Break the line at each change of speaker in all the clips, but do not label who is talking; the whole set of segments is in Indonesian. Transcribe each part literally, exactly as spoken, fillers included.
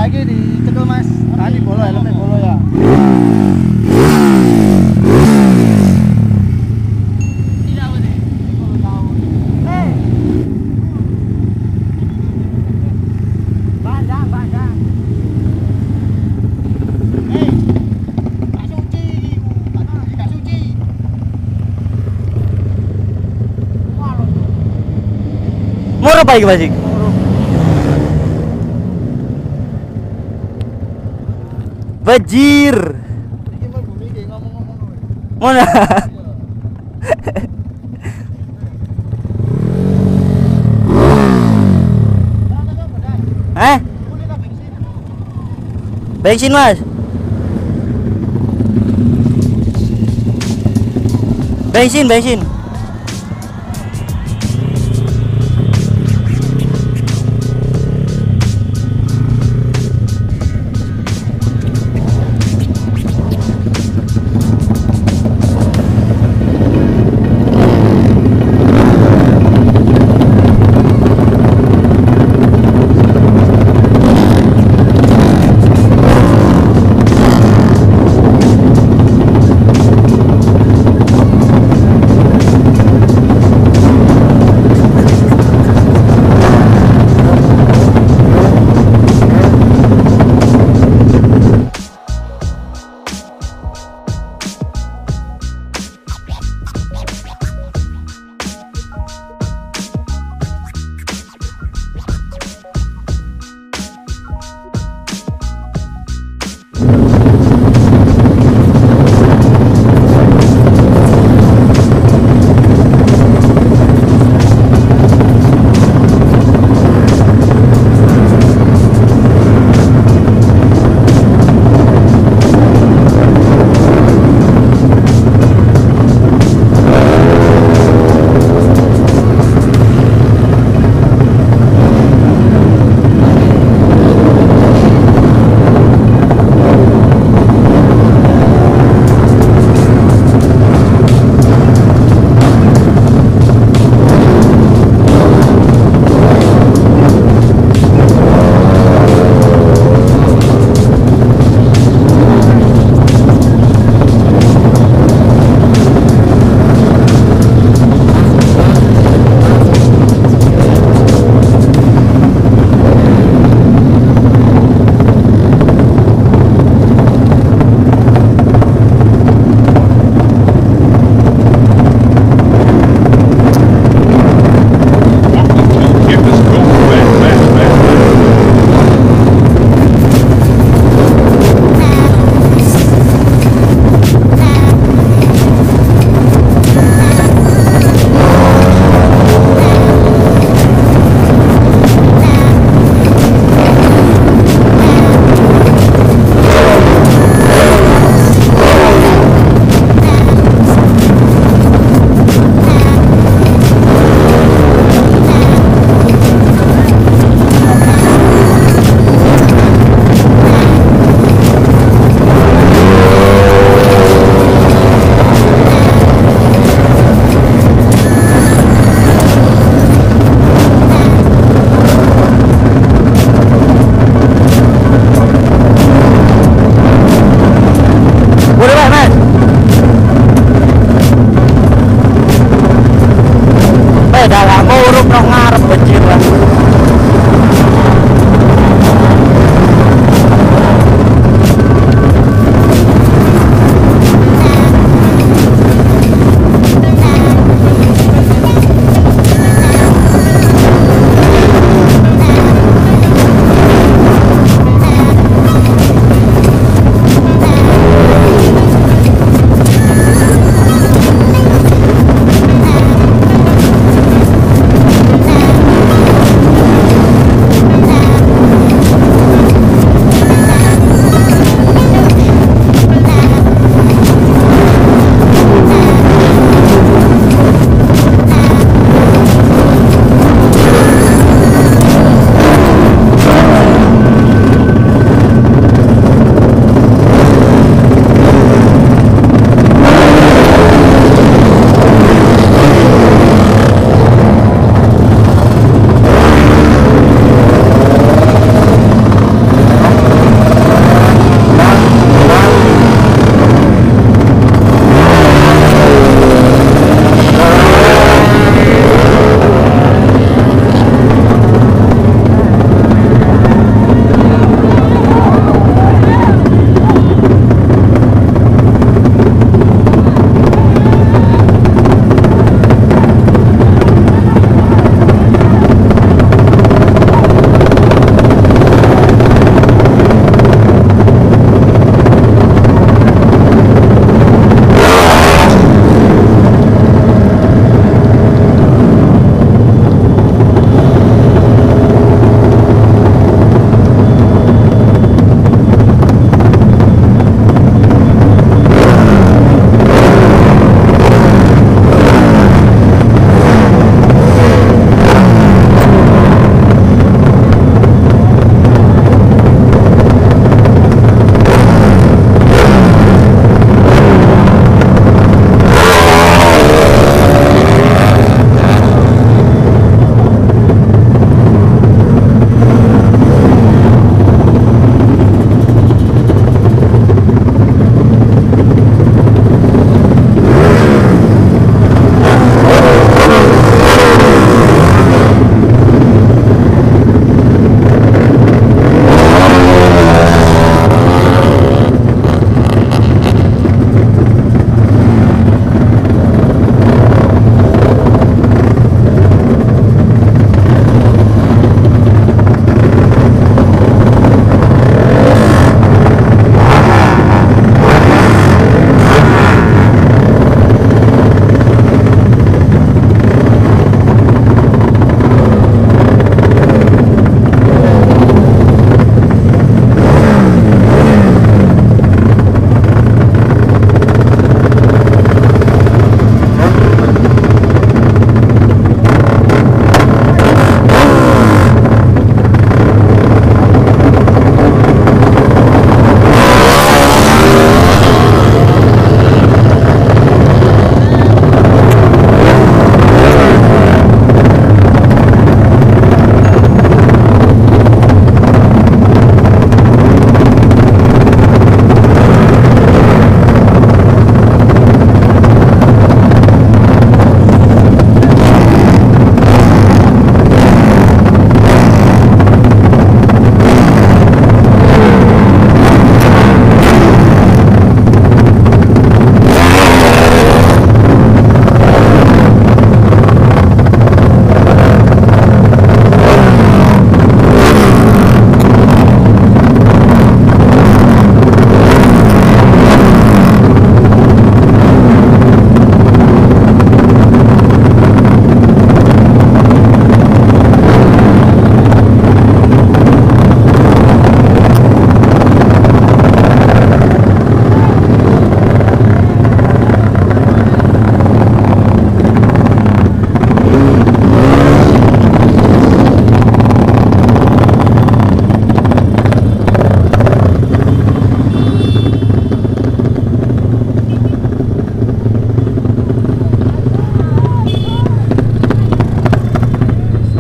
iki dicekel Mas. Tadi bolo helmnya bolo ya.
Moro apa iki, Mas? Bajir.
Iki mlebu iki ngomong-ngomong.
Mana? Hah? Bensin, Mas. Bensin, bensin.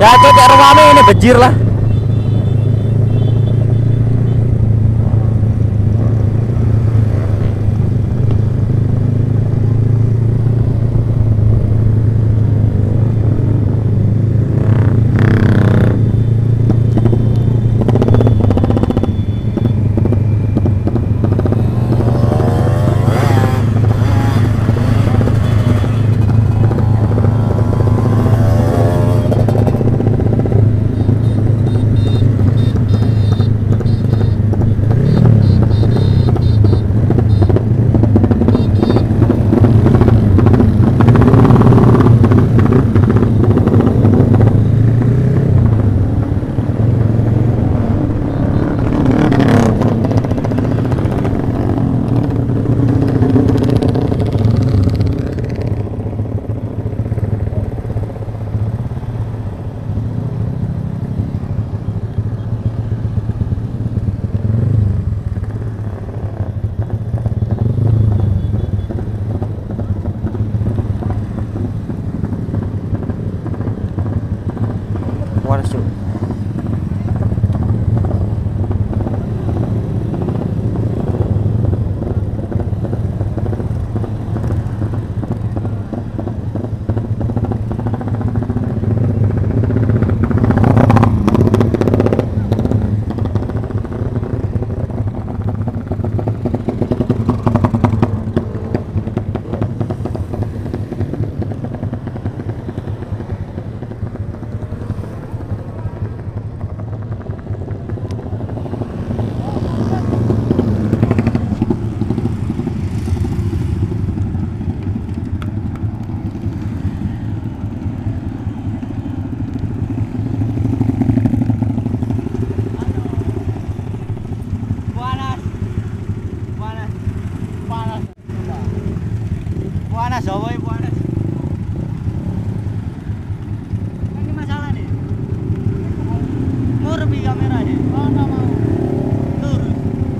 Ya cocok rumahnya ini bejir lah. Waras Cuk. Panas, oh boy, panas. Ini masalah nih. Mau lebih kameranya. Oh, enggak mau. Turun.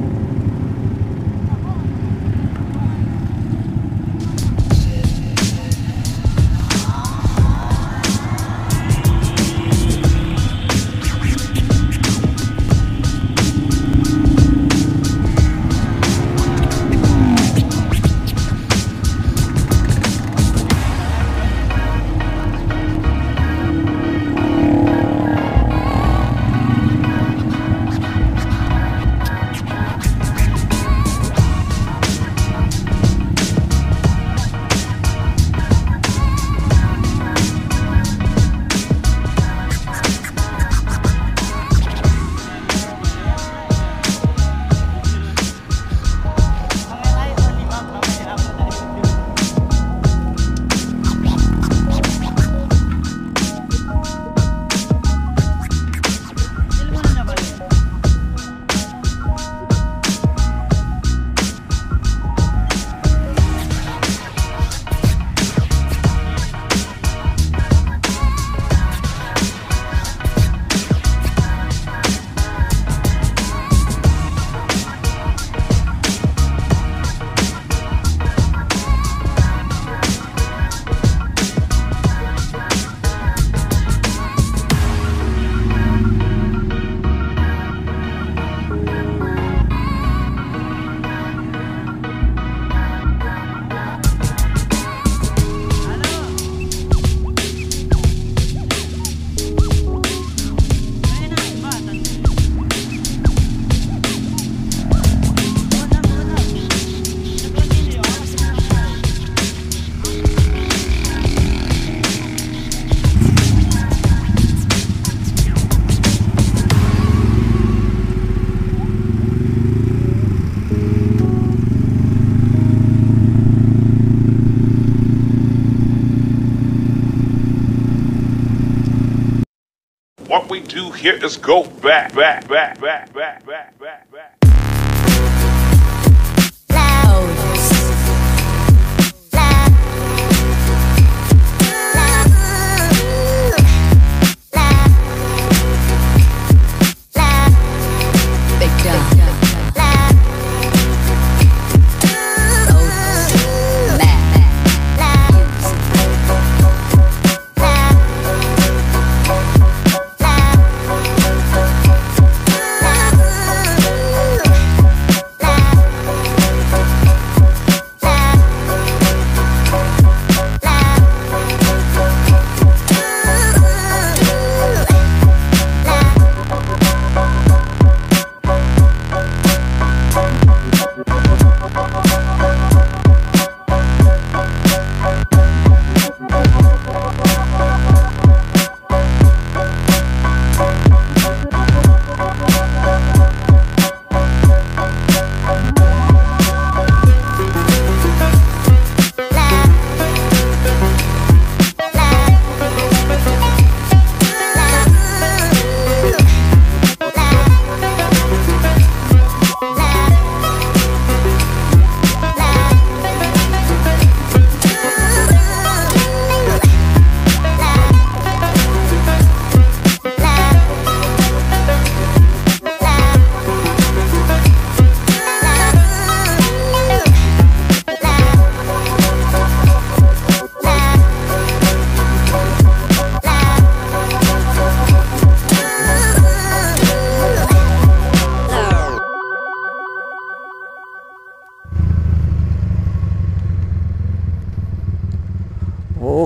What we do here is go back, back, back, back, back, back, back, back.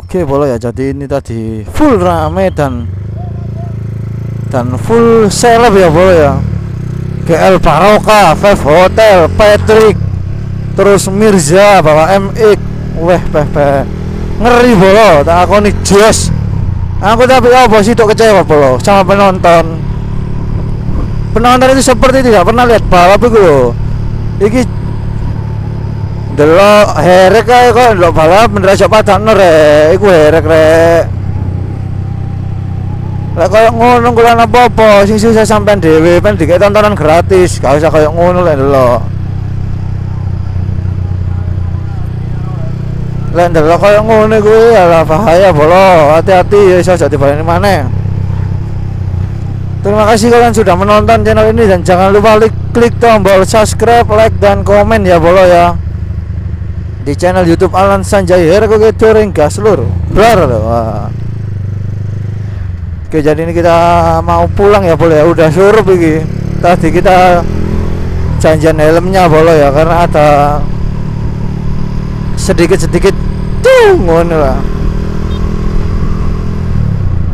Oke boleh ya, jadi ini tadi full rame dan dan full seleb ya boleh ya. G L Baroka, Five Hotel, Patrick, terus Mirza, bawa M X, weh peh peh ngeri bolo, tak aku nih jos. Aku tapi apa sih tuh kecewa bolo sama penonton. Penonton itu seperti tidak pernah lihat balap itu loh. Iki delok herek kae kok delok balap mendrajat padakno rek, iku herek rek. Lah koyo ngono kuwi ana apa-apa, sing susah sampean dhewe pen dikek tontonan gratis, gak usah koyo ngono lek delok. Lek delok koyo ngono kuwi ala bahaya bolo, hati-hati ya iso aja dibaleni maneh. Terima kasih kalian sudah menonton channel ini dan jangan lupa klik, klik tombol subscribe, like dan komen ya bolo ya. Di channel YouTube Alan Sanjaya Herek Touring Gas Lur. Blar. Wah. Oke, jadi ini kita mau pulang ya boleh ya, udah surup iki. Tadi kita janjian helmnya boleh ya karena ada sedikit-sedikit tuh ngono lah.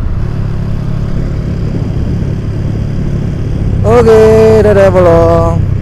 Oke, dadah bolong.